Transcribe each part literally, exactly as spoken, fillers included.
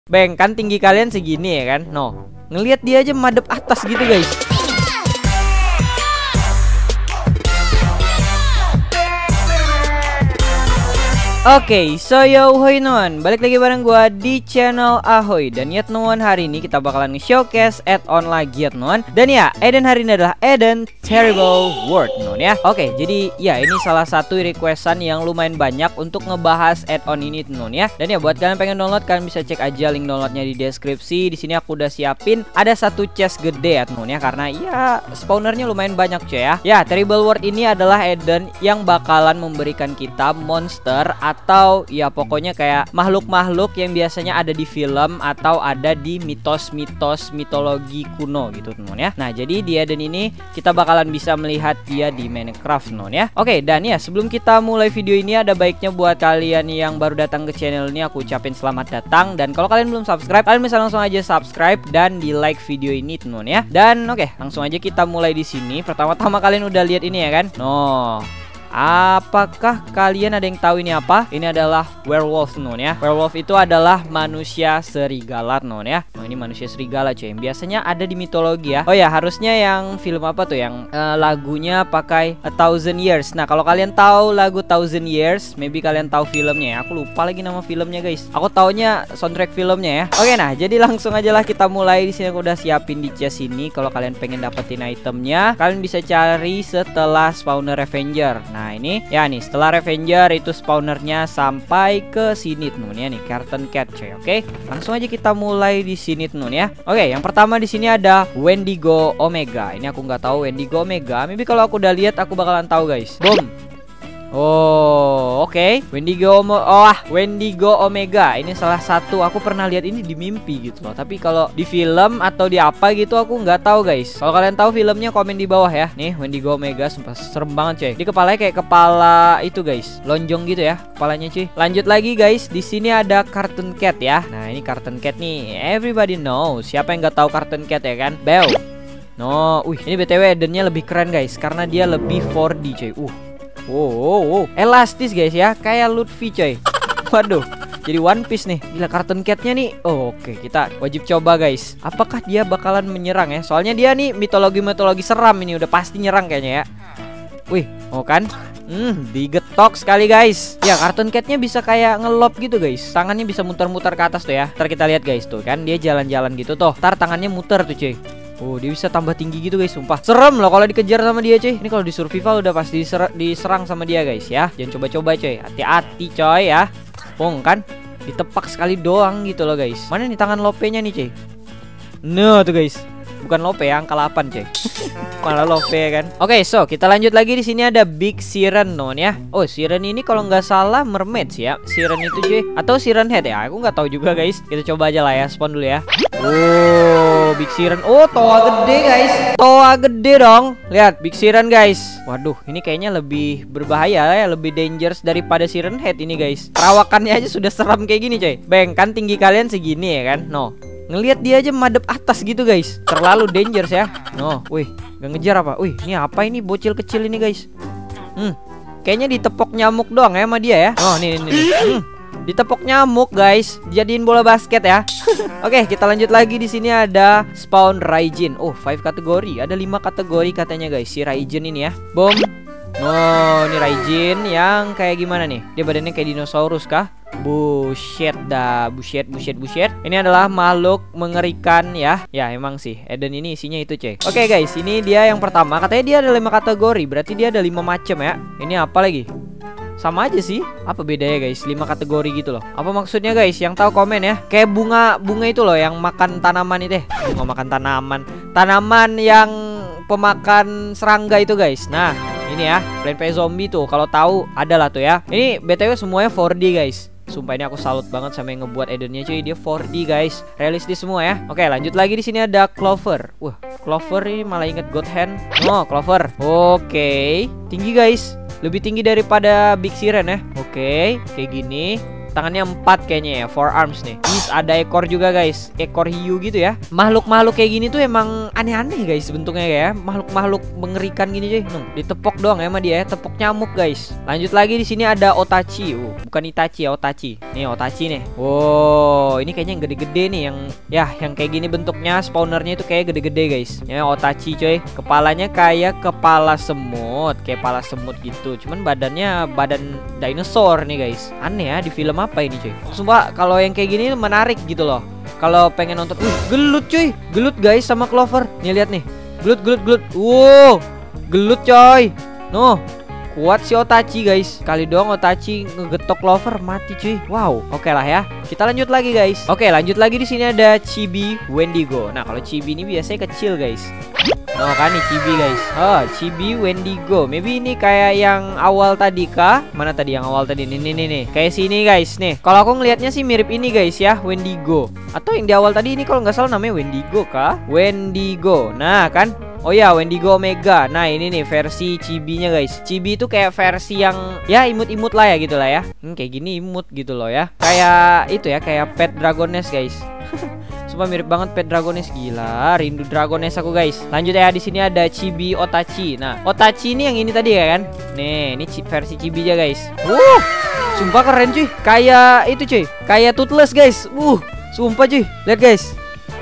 Bang, kan tinggi kalian segini ya kan? No, ngelihat dia aja madep atas gitu guys. Oke, okay, so yo hoi non, balik lagi bareng gua di channel Ahoy. Dan yet non, hari ini kita bakalan nge-showcase add-on lagi yet non. Dan ya, add-on hari ini adalah add-on Terrible World non ya. Oke, okay, jadi ya ini salah satu requestan yang lumayan banyak untuk ngebahas add-on ini non ya. Dan ya buat kalian pengen download, kalian bisa cek aja link downloadnya di deskripsi. Di sini aku udah siapin ada satu chest gede ya non ya, karena ya spawnernya lumayan banyak cuy ya. Ya, Terrible World ini adalah add-on yang bakalan memberikan kita monster atau ya pokoknya kayak makhluk-makhluk yang biasanya ada di film atau ada di mitos-mitos mitologi kuno gitu teman ya. Nah jadi di add-on ini kita bakalan bisa melihat dia di Minecraft non ya. Oke, dan ya sebelum kita mulai video ini ada baiknya buat kalian yang baru datang ke channel ini aku ucapin selamat datang. Dan kalau kalian belum subscribe, kalian bisa langsung aja subscribe dan di like video ini teman ya. Dan oke, langsung aja kita mulai di sini. Pertama-tama kalian udah lihat ini ya kan? No. Apakah kalian ada yang tahu ini apa? Ini adalah werewolf non ya. Werewolf itu adalah manusia serigala non ya. Oh ini manusia serigala cuy, yang biasanya ada di mitologi ya. Oh ya, harusnya yang film apa tuh yang uh, lagunya pakai A Thousand Years. Nah kalau kalian tahu lagu Thousand Years, maybe kalian tahu filmnya ya. Aku lupa lagi nama filmnya guys. Aku taunya soundtrack filmnya ya. Oke, nah jadi langsung aja lah kita mulai. Di sini aku udah siapin di chest ini. Kalau kalian pengen dapetin itemnya, kalian bisa cari setelah spawner Revenger. Nah Nah ini ya nih setelah Revenger itu spawnernya sampai ke sini teman ya nih, Carton Cat coy. Oke, langsung aja kita mulai di sini teman ya. Oke, yang pertama di sini ada Wendigo Omega. Ini aku nggak tahu Wendigo Omega. Maybe kalau aku udah lihat aku bakalan tahu guys. Boom. Oh, oke. Okay. Wendigo oh, ah, Wendigo Omega. Ini salah satu aku pernah lihat ini di mimpi gitu loh. Tapi kalau di film atau di apa gitu aku nggak tahu guys. Kalau kalian tahu filmnya komen di bawah ya. Nih Wendigo Omega sumpah serem banget cuy. Di kepalanya kayak kepala itu guys, lonjong gitu ya kepalanya cuy. Lanjut lagi guys, di sini ada Carton Cat ya. Nah ini Carton Cat nih, everybody knows. Siapa yang nggak tahu Carton Cat ya kan? Bel. No, wih ini B T W add-onnya lebih keren guys, karena dia lebih four D cuy. Uh. Wow, wow, wow, elastis guys ya, kayak Luffy coy. Waduh, jadi One Piece nih. Gila Carton Cat-nya nih. Oh, oke, okay. Kita wajib coba guys. Apakah dia bakalan menyerang ya? Soalnya dia nih mitologi-mitologi seram ini, udah pasti nyerang kayaknya ya. Wih, mau kan? Hmm, digetok sekali guys. Ya, Carton Cat-nya bisa kayak ngelop gitu guys. Tangannya bisa muter-muter ke atas tuh ya. Ntar kita lihat guys tuh kan, dia jalan-jalan gitu tuh. Ntar tangannya muter tuh cuy. Oh dia bisa tambah tinggi gitu guys, sumpah serem loh kalau dikejar sama dia cuy. Ini kalau di survival udah pasti diser diserang sama dia guys ya. Jangan coba-coba cuy, hati-hati coy ya. Pong kan ditepak sekali doang gitu loh guys. Mana nih tangan lopenya nih cuy? Nah tuh guys, bukan lope ya, angka delapan cuy. Malah lope ya kan. Oke, okay, so kita lanjut lagi. Di sini ada Big Siren non ya. Oh Siren ini kalau nggak salah mermaid sih ya. Siren itu cuy, atau Siren Head ya, aku nggak tahu juga guys. Kita coba aja lah ya, spawn dulu ya. Oh Big Siren. Oh toa gede guys. Toa gede dong. Lihat Big Siren guys. Waduh ini kayaknya lebih berbahaya ya, lebih dangerous daripada Siren Head ini guys. Perawakannya aja sudah seram kayak gini coy. Bang, kan tinggi kalian segini ya kan. No, ngelihat dia aja madep atas gitu guys. Terlalu dangerous ya. No, wih gak ngejar apa? Wih ini apa ini bocil kecil ini guys. Hmm, kayaknya ditepok nyamuk doang ya sama dia ya. Oh nih nih, nih. Hmm, ditepok nyamuk guys, jadiin bola basket ya. Oke, kita lanjut lagi. Di sini ada spawn Raijin. Oh, five kategori. Ada lima kategori katanya guys si Raijin ini ya. Boom. Oh, ini Raijin yang kayak gimana nih? Dia badannya kayak dinosaurus kah? Buset dah, buset, buset, buset. Ini adalah makhluk mengerikan ya. Ya emang sih, add-on ini isinya itu cek. Oke guys, ini dia yang pertama. Katanya dia ada lima kategori, berarti dia ada lima macam ya. Ini apa lagi? Sama aja sih. Apa bedanya guys? lima kategori gitu loh. Apa maksudnya guys? Yang tahu komen ya. Kayak bunga-bunga itu loh yang makan tanaman itu. Bunga makan tanaman. Tanaman yang pemakan serangga itu guys. Nah, ini ya, Plant P Zombie tuh. Kalau tahu adalah tuh ya. Ini B T W semuanya four D guys. Sumpah ini aku salut banget sama yang ngebuat add-onnya cuy. Dia four D guys, realistis semua ya. Oke lanjut lagi. Di sini ada Clover. Wah Clover ini malah inget God Hand. Oh Clover. Oke, tinggi guys, lebih tinggi daripada Big Siren ya. Oke, kayak gini. Tangannya empat kayaknya ya, four arms nih. Is ada ekor juga guys, ekor hiu gitu ya. Makhluk-makhluk kayak gini tuh emang aneh-aneh guys bentuknya ya. Makhluk-makhluk mengerikan gini cuy. Nuh, ditepok doang ya sama dia ya, tepok nyamuk guys. Lanjut lagi di sini ada Otachi. Uh, bukan Itachi ya, Otachi. Nih Otachi nih. Wow, ini kayaknya yang gede-gede nih, yang ya yang kayak gini bentuknya, spawnernya itu kayak gede-gede guys. Ya Otachi coy. Kepalanya kayak kepala semut, kayak kepala semut gitu. Cuman badannya badan dinosaur nih guys. Aneh ya, di film apa ini cuy? Sumpah kalau yang kayak gini menarik gitu loh. Kalau pengen nonton, uh, gelut cuy, gelut guys sama Clover. Nih lihat nih, gelut gelut gelut. Wow, gelut coy. Noh, kuat si Otachi guys. Kali doang Otachi ngegetok Clover mati cuy. Wow, oke okay lah ya. Kita lanjut lagi guys. Oke, okay, lanjut lagi di sini ada Chibi Wendigo. Nah, kalau Chibi ini biasanya kecil guys. Oh kan nih Chibi guys. Oh, Chibi Wendigo. Maybe ini kayak yang awal tadi kah? Mana tadi yang awal tadi? Nih nih nih nih. Kayak sini guys nih. Kalau aku ngelihatnya sih mirip ini guys ya, Wendigo. Atau yang di awal tadi ini kalau nggak salah namanya Wendigo kah? Wendigo. Nah kan. Oh ya, Wendigo Omega. Nah ini nih versi Chibi-nya guys. Chibi itu kayak versi yang ya imut-imut lah ya gitu lah ya. Hmm, kayak gini imut gitu loh ya. Kayak itu ya, kayak pet Dragoness guys. Sumpah mirip banget pet Dragoness, gila. Rindu Dragoness aku guys. Lanjut ya, di sini ada Chibi Otachi. Nah, Otachi ini yang ini tadi ya kan? Nih, ini versi Chibi-nya guys. Wuh, sumpah keren cuy. Kayak itu cuy, kayak Toothless guys. Wuh, sumpah cuy. Lihat guys.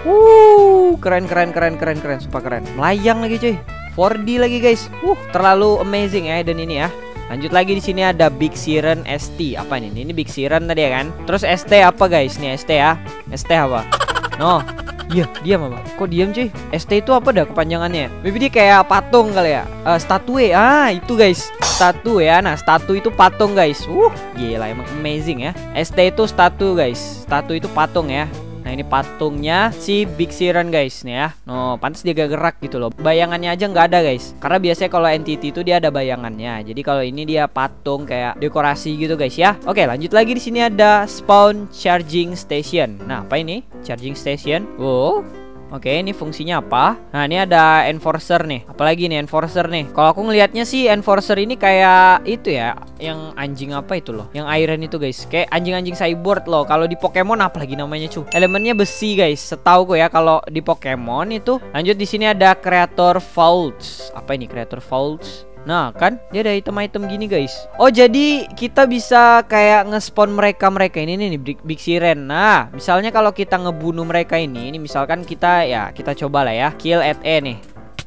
Wuh, keren keren keren keren keren, sumpah keren. Melayang lagi cuy. four D lagi guys. Wuh, terlalu amazing ya dan ini ya. Lanjut lagi di sini ada Big Siren S T. Apa ini? Ini Big Siren tadi ya kan? Terus S T apa guys? Nih S T ya. S T apa? No. Iya, diam apa? Kok diam cuy? S T itu apa dah kepanjangannya? Maybe dia kayak patung kali ya. Uh, statue. Ah, itu guys. Statue ya. Nah, statue itu patung guys. Uh, gila emang amazing ya. S T itu statue guys. Statue itu patung ya. Nah ini patungnya si Big Siren guys nih ya. No, pantas dia gak gerak gitu loh. Bayangannya aja nggak ada guys. Karena biasanya kalau entity itu dia ada bayangannya. Jadi kalau ini dia patung kayak dekorasi gitu guys ya. Oke, lanjut lagi di sini ada Spawn Charging Station. Nah, apa ini? Charging Station. Wow. Oke, ini fungsinya apa? Nah, ini ada enforcer nih. Apalagi nih enforcer nih. Kalau aku ngelihatnya sih enforcer ini kayak itu ya, yang anjing apa itu loh? Yang iron itu guys. Kayak anjing-anjing cyborg loh. Kalau di Pokemon apalagi namanya cu? Elemennya besi guys. Setauku ya kalau di Pokemon itu. Lanjut di sini ada Creator Vaults. Apa ini Creator Vaults? Nah kan dia ada item-item gini guys. Oh jadi kita bisa kayak nge-spawn mereka-mereka ini nih Big, Big Siren. Nah misalnya kalau kita ngebunuh mereka ini, ini misalkan kita ya kita coba lah ya kill at E nih.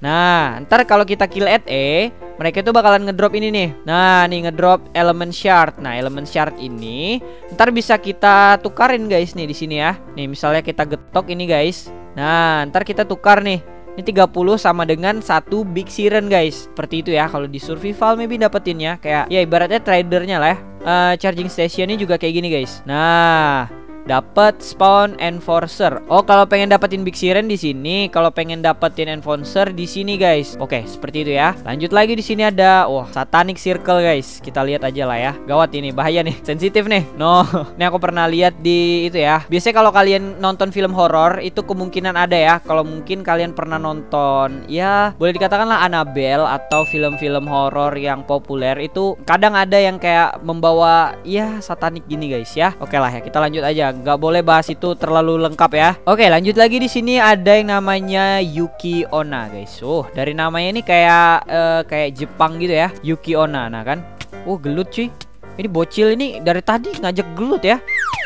Nah ntar kalau kita kill at E, mereka itu bakalan ngedrop ini nih. Nah nih ngedrop element shard. Nah element shard ini ntar bisa kita tukarin guys nih di sini ya. Nih misalnya kita getok ini guys. Nah ntar kita tukar nih. Ini tiga puluh sama dengan satu Big Siren guys. Seperti itu ya. Kalau di survival maybe dapetinnya kayak ya ibaratnya tradernya lah ya. uh, Charging stationnya juga kayak gini guys. Nah dapat spawn enforcer. Oh kalau pengen dapetin Big Siren di sini, kalau pengen dapetin enforcer di sini guys. Oke seperti itu ya. Lanjut lagi di sini ada wah satanic circle guys. Kita lihat aja lah ya. Gawat ini, bahaya nih, sensitif nih. No, ini aku pernah lihat di itu ya. Biasanya kalau kalian nonton film horor itu kemungkinan ada ya. Kalau mungkin kalian pernah nonton ya boleh dikatakan lah Annabelle atau film-film horor yang populer itu kadang ada yang kayak membawa ya satanik gini guys ya. Oke lah ya kita lanjut aja. Nggak boleh bahas itu terlalu lengkap ya. Oke lanjut lagi di sini ada yang namanya Yuki Onna guys. Oh dari namanya ini kayak uh, kayak Jepang gitu ya, Yuki Onna. Nah kan, oh gelut cuy. Ini bocil ini dari tadi ngajak gelut ya.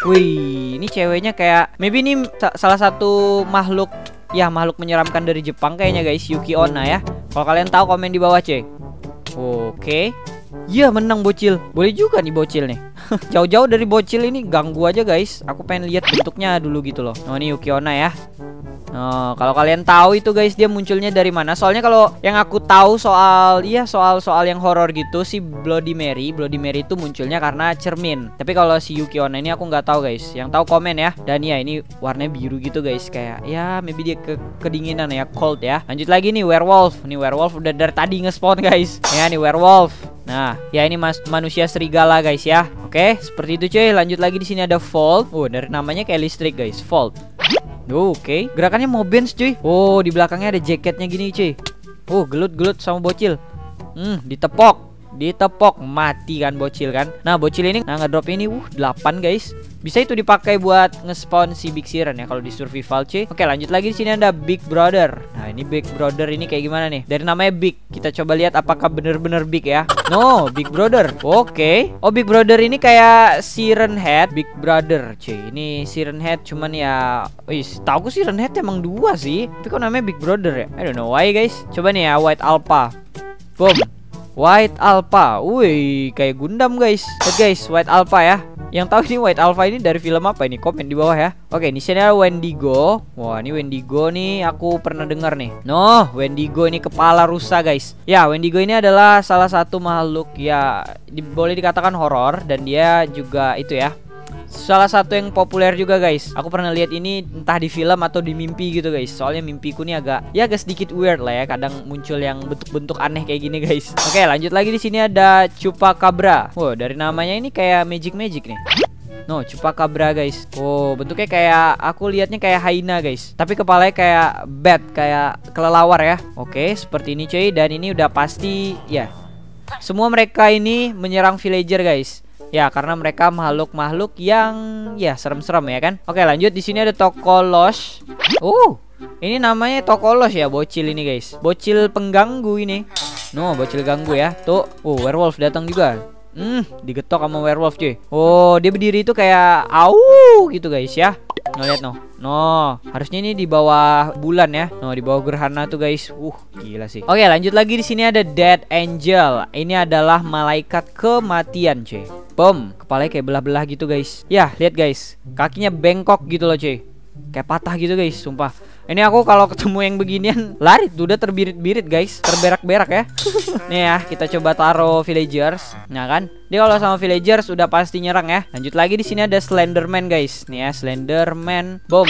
Wih ini ceweknya kayak maybe ini sa salah satu makhluk ya makhluk menyeramkan dari Jepang kayaknya guys, Yuki Onna ya. Kalau kalian tahu komen di bawah cuy. Oke. Iya menang bocil. Boleh juga nih bocil nih. Jauh-jauh dari bocil ini ganggu aja guys. Aku pengen lihat bentuknya dulu gitu loh. Oh ini Yuki Onna ya. Oh, kalau kalian tahu itu guys dia munculnya dari mana? Soalnya kalau yang aku tahu soal iya soal-soal yang horor gitu si Bloody Mary, Bloody Mary itu munculnya karena cermin. Tapi kalau si Yuki Onna ini aku nggak tahu guys. Yang tahu komen ya. Dan ya ini warnanya biru gitu guys, kayak ya maybe dia ke kedinginan ya, cold ya. Lanjut lagi nih werewolf. Nih werewolf udah dari tadi nge-spawn guys. Ya nih werewolf. Nah, ya ini mas manusia serigala guys ya. Oke, seperti itu cuy. Lanjut lagi di sini ada Volt. Oh, dari namanya kayak listrik guys, Volt. Oke, okay. Gerakannya mau bench cuy. Oh, di belakangnya ada jaketnya gini cuy. Oh, gelut-gelut sama bocil. Hmm, ditepok. ditepok, mati kan bocil kan. Nah bocil ini nah ngedrop ini uh delapan guys. Bisa itu dipakai buat nge-spawn si Big Siren ya kalau di survival cuy. Oke lanjut lagi, di sini ada Big Brother. Nah ini Big Brother ini kayak gimana nih? Dari namanya Big, kita coba lihat apakah bener-bener big ya. No, Big Brother. Oke. Oh Big Brother ini kayak Siren Head. Big Brother cuy. Ini Siren Head cuman ya, wis tahu aku Siren Head emang dua sih. Tapi kok namanya Big Brother ya? I don't know why guys. Coba nih ya White Alpha. Boom. White Alpha. Wih, kayak Gundam guys. Lihat guys, White Alpha ya. Yang tahu ini White Alpha ini dari film apa ini? Komen di bawah ya. Oke, ini sini ada Wendigo. Wah, ini Wendigo nih aku pernah dengar nih. No, Wendigo ini kepala rusa, guys. Ya, Wendigo ini adalah salah satu makhluk ya di, boleh dikatakan horor dan dia juga itu ya. Salah satu yang populer juga guys. Aku pernah lihat ini entah di film atau di mimpi gitu guys. Soalnya mimpiku nih agak ya agak sedikit weird lah ya. Kadang muncul yang bentuk-bentuk aneh kayak gini guys. Oke lanjut lagi, di sini ada Chupacabra. Wow, dari namanya ini kayak magic-magic nih. No, Chupacabra guys. Oh, bentuknya kayak, aku lihatnya kayak hyena guys. Tapi kepalanya kayak bat, kayak kelelawar ya. Oke, seperti ini cuy. Dan ini udah pasti ya. Semua mereka ini menyerang villager guys. Ya, karena mereka makhluk-makhluk yang ya serem-serem ya kan. Oke, lanjut, di sini ada Tokolos. Uh, ini namanya Tokolos ya, bocil ini guys. Bocil pengganggu ini. No, bocil ganggu ya. Tuh, oh werewolf datang juga. Hmm, digetok sama werewolf cuy. Oh, dia berdiri itu kayak au gitu guys ya. No, lihat no. No, harusnya ini di bawah bulan ya. No, di bawah gerhana tuh guys. Uh, gila sih. Oke, lanjut lagi, di sini ada Dead Angel. Ini adalah malaikat kematian cuy. Bom, kepalanya kayak belah-belah gitu guys. Ya, lihat guys. Kakinya bengkok gitu loh cuy. Kayak patah gitu guys, sumpah. Ini aku kalau ketemu yang beginian lari tuh, udah terbirit-birit guys, terberak-berak ya. Nih ya, kita coba taruh villagers. Nah kan, dia kalau sama villagers udah pasti nyerang ya. Lanjut lagi, di sini ada Slenderman guys. Nih ya, Slenderman. Boom.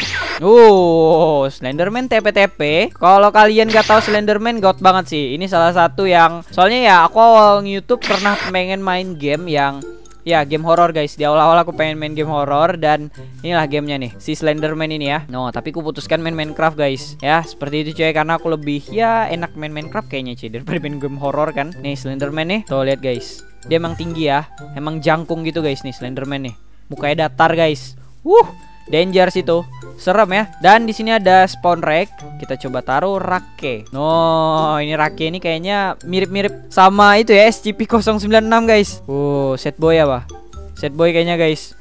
Uh, Slenderman T P T P. Kalau kalian gak tahu Slenderman, god banget sih. Ini salah satu yang, soalnya ya aku awal nge-YouTube pernah pengen main game yang ya game horror guys. Di awal-awal aku pengen main game horror dan inilah gamenya nih, si Slenderman ini ya. No, tapi aku putuskan main Minecraft guys. Ya, seperti itu cuy, karena aku lebih ya enak main Minecraft kayaknya cuy daripada main game horror kan. Nih Slenderman nih. Tuh lihat guys. Dia emang tinggi ya. Emang jangkung gitu guys nih Slenderman nih. Mukanya datar guys. Wuh, danger situ. Serem ya. Dan di sini ada spawn rack. Kita coba taruh Rake. No, ini Rake ini kayaknya mirip-mirip sama itu ya, S C P nol sembilan enam guys. Uh, set boy apa? Set boy kayaknya guys.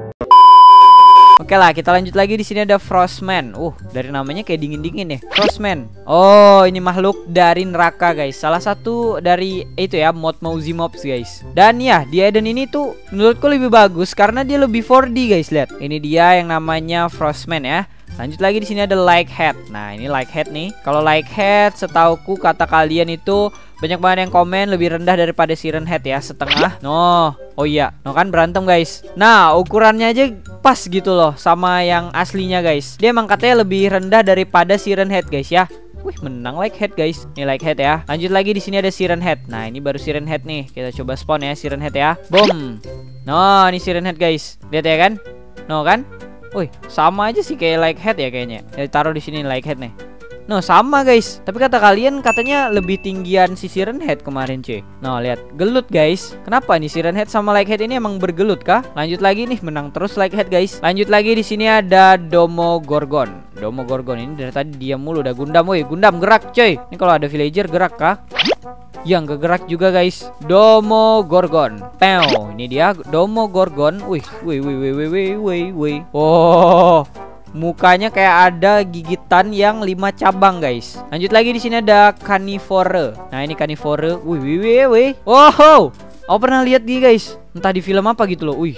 Oke lah, kita lanjut lagi, di sini ada Frostman. Uh, dari namanya kayak dingin-dingin ya. Frostman. Oh, ini makhluk dari neraka guys. Salah satu dari itu ya, mod Mauzy Mobs guys. Dan ya, di Eden ini tuh menurutku lebih bagus karena dia lebih four D guys. Lihat. Ini dia yang namanya Frostman ya. Lanjut lagi, di sini ada Likehead. Nah, ini Likehead nih. Kalau Likehead setauku kata kalian itu banyak banget yang komen lebih rendah daripada Siren Head ya, setengah. No, oh iya, no kan berantem guys. Nah, ukurannya aja pas gitu loh sama yang aslinya guys. Dia emang katanya lebih rendah daripada Siren Head guys ya. Wih, menang Likehead guys. Ini Likehead ya. Lanjut lagi, di sini ada Siren Head. Nah, ini baru Siren Head nih. Kita coba spawn ya Siren Head ya. Boom. No, ini Siren Head guys. Lihat ya kan? No kan? Wih, sama aja sih kayak Likehead ya kayaknya. Ya, taruh di sini Likehead nih. No, sama guys. Tapi kata kalian katanya lebih tinggian si Siren Head kemarin cuy. No, lihat, gelut guys. Kenapa nih Siren Head sama Likehead ini emang bergelut kah? Lanjut lagi nih, menang terus Likehead guys. Lanjut lagi, di sini ada Demogorgon. Demogorgon ini dari tadi diam mulu, udah Gundam. Woi, Gundam gerak cuy. Ini kalau ada villager gerak kah? Yang gerak juga guys. Demogorgon. Pew, ini dia Demogorgon. Wih, wih, wih, wih, wih, wih, wih, wih. Oh, mukanya kayak ada gigitan yang lima cabang guys. Lanjut lagi, di sini ada Carnivore. Nah, ini Carnivore. Wih, wih, wih, wih. Oh, aku pernah lihat dia guys. Entah di film apa gitu loh. Wih,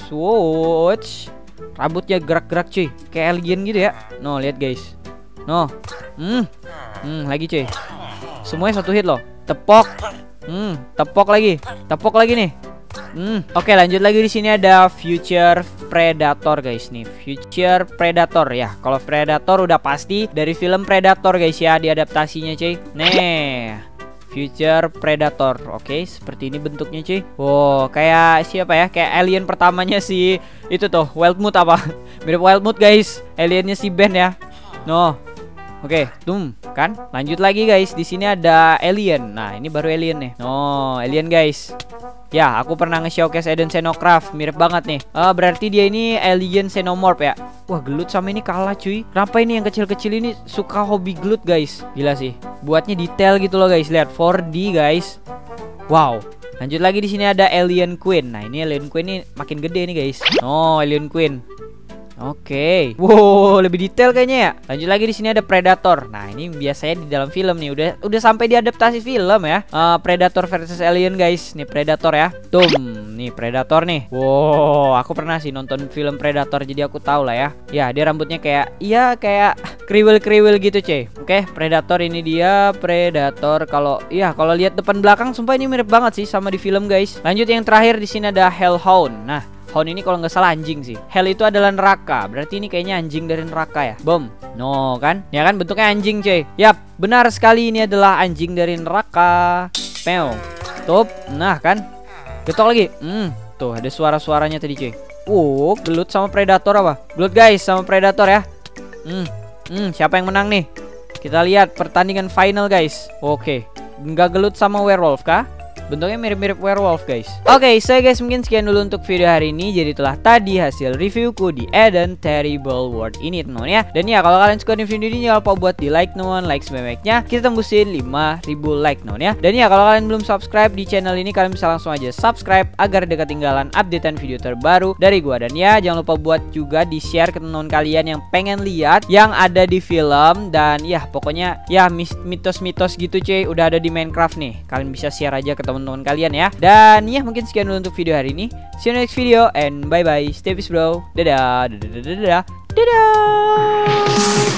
swatch. Rambutnya gerak-gerak cuy, kayak alien gitu ya. No, lihat guys. No. Hmm. Hmm, lagi cuy. Semuanya satu hit loh. Tepok. Hmm, tepok lagi. Tepok lagi nih. Hmm, oke, lanjut lagi, di sini ada Future Predator guys nih. Future Predator ya. Kalau Predator udah pasti dari film Predator guys ya, diadaptasinya cuy. Nih, Future Predator. Oke, seperti ini bentuknya cuy. Wow, kayak siapa ya? Kayak alien pertamanya si itu tuh, Wildmoot apa? Mirip Wildmoot guys. Aliennya si Ben ya. No. Oke, tum, kan? Lanjut lagi guys. Di sini ada alien. Nah, ini baru alien nih. Oh, alien guys. Ya, aku pernah nge-showcase Eden Xenocraft. Mirip banget nih. Ah, berarti dia ini alien xenomorph ya. Wah, gelut sama ini kalah cuy. Kenapa ini yang kecil-kecil ini suka hobi gelut guys? Gila sih. Buatnya detail gitu loh guys. Lihat four D guys. Wow. Lanjut lagi di sini ada alien queen. Nah, ini alien queen ini makin gede nih guys. Oh, alien queen. Oke, okay. Wow, lebih detail kayaknya ya. Lanjut lagi di sini ada Predator. Nah, ini biasanya di dalam film nih. Udah udah sampai diadaptasi film ya. Uh, Predator versus Alien guys. Nih Predator ya. Tum, nih Predator nih. Wow, aku pernah sih nonton film Predator jadi aku tahu lah ya. Ya, dia rambutnya kayak iya kayak kriwil-kriwil gitu, cuy. Oke, okay, Predator ini dia Predator. Kalau iya kalau lihat depan belakang sumpah ini mirip banget sih sama di film guys. Lanjut yang terakhir di sini ada Hellhound. Nah, Hound ini kalau nggak salah anjing sih. Hell itu adalah neraka. Berarti ini kayaknya anjing dari neraka ya. Bom. No kan? Ya kan bentuknya anjing cuy. Yap, benar sekali ini adalah anjing dari neraka. Pew. Stop. Nah kan? Getok lagi. Hmm. Tuh ada suara-suaranya tadi cuy. Oh, gelut sama Predator apa? Gelut guys sama Predator ya. Hmm. Hmm, siapa yang menang nih? Kita lihat pertandingan final guys. Oke. Nggak gelut sama werewolf kah? Bentuknya mirip-mirip werewolf guys. Oke, okay, so guys mungkin sekian dulu untuk video hari ini. Jadi itulah tadi hasil reviewku di Eden Terrible World ini teman ya. Dan ya kalau kalian suka di video ini jangan lupa buat di like teman, like sebanyak-banyaknya. Kita tembusin lima ribu like teman ya. Dan ya kalau kalian belum subscribe di channel ini kalian bisa langsung aja subscribe agar tidak ketinggalan updatean video terbaru dari gua. Dan ya jangan lupa buat juga di share ke teman kalian yang pengen lihat yang ada di film. Dan ya pokoknya ya mitos-mitos gitu cuy udah ada di Minecraft nih. Kalian bisa share aja ke teman teman-teman kalian ya. Dan ya mungkin sekian dulu untuk video hari ini. See you next video and bye bye. Stay peace bro. Dadah. Dadah. Dadah. Dadah.